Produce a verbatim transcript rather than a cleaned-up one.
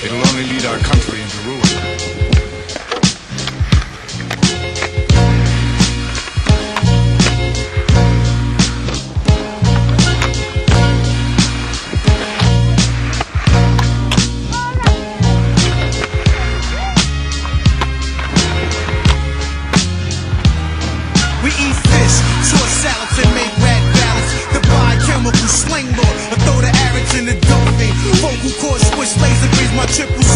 It'll only lead our country into ruin. We eat fish, short salads and make rat balance. The biochemical slang lord, I throw the arrows in the dolphin. Vocal cord switch laser brings my triple